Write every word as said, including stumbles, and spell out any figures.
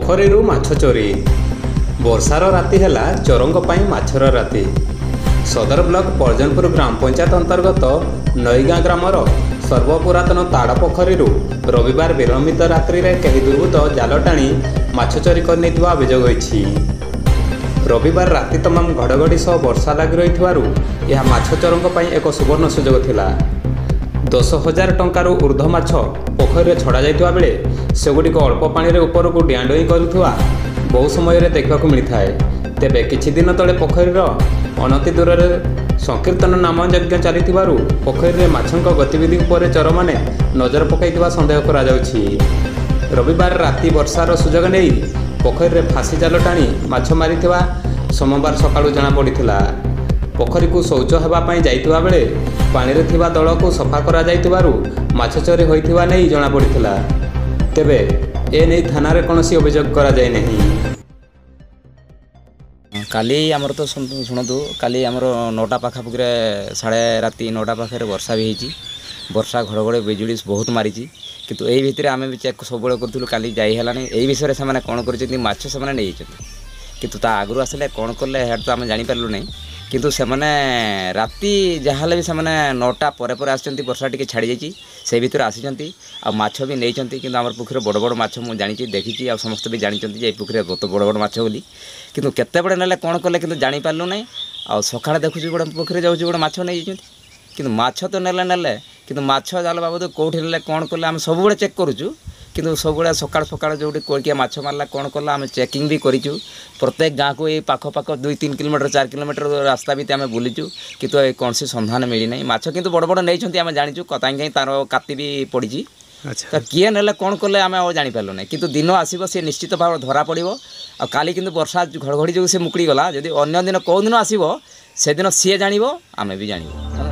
पोखरीरू माछ चोरी। वर्षार राति है चोरंग पाई माछर राति। सदर ब्लॉक परजनपुर ग्राम पंचायत अंतर्गत नईगाँ ग्रामर सर्वपुरातन ताड़ पोखरीरू रविवार विलंबित रात्रि रे कहीं दुर्बृत्त जाल टाणी माछ चोरी करने अभियोग होईछि। रविवार राति तमाम घड़घड़ी सह वर्षा लगी रही यह माछ चोरंग पाई एक सुवर्ण सुजोग थिला। दस हजार टंकारु ऊर्ध्व माछ पोखरी छड़ा जाइतबा बेले सेगुड़िक अल्प पानी रे ऊपर को डिआँ डोई करुवा बहु समय देखा मिलता है। तेबे किछि दिन तले पोखरीर अनति दूर संकीर्तन नाम यज्ञ चली पोखरी में माछक गतिविधि उपर चोर मैंने नजर पकड़ सन्देह करा जाउछि। रविवार राति वर्षार सुजोग नहीं पोखरी में फासी जाल टाणी माछ मारिथिबा सोमवार सकाळु जना पड़िथिला। पोखरी को शौच होगापाई जाइतिबा बेले पानी रे थिबा दल को सफा करा जाइतिबारु माछ चोरी होइथिबा नै जना पड़िथिला। तेबे ए नै थाना रे कोनोसी अभियोग करा जाय नहीं। काली आमर तो शुणु काली आमर नौटा पाखापाखि साढ़े राति नौटा पाखे वर्षा भी होती। वर्षा घड़घड़ी बिजुड़ी बहुत मारी किंतु यही भितर आम भी चेक सब करूँ काली जाइलानी यही विषय से कौन कर किंतु ता आगु आसले कौन कले तो आम जापारू ना किंतु से राति जहाँ भी से नौटा पर पर आसछंती वर्षा टी छाड़ी जाइए से भीतर आसी आ माछ भी नहीं कि आम पुखरी बड़ बड़ माछ मुझे जानी देखी आ समस्त भी जानते ये पुखरी बहुत बड़ बड़ माछ बोली किंतु केते बड़े ना कौन कले कि जापारू ना आ सका देखुच गोटे पुखरी जाऊँगी गोटे माछ नहीं कि माछ तो नेले नेले कि माछ जाल बाबद कौटी ने कौन कले आम सब चेक करूँ किंतु सब सका सका जो कोड़किया माछ मारला कौन कला आम चेकिंग भी करूँ। प्रत्येक गाँव को ये पाख पाख दुई तीन किलोमीटर चार किलोमीटर रास्ता भी आम बुलीचु किंतु कौन सी संधान मिलना माछ किंतु बड़ बड़ नहीं आम जाचु कहीं तार काती भी पड़ी तो किए ने कौन कले आम जापारू ना किंतु दिन आसो सी निश्चित भाव धरा पड़ो आ काली किंतु वर्षा घड़घड़ी जो सी मुकड़ी गला जदि अन्य दिन कौ दिन आसो से दिन सी जान आम भी जान।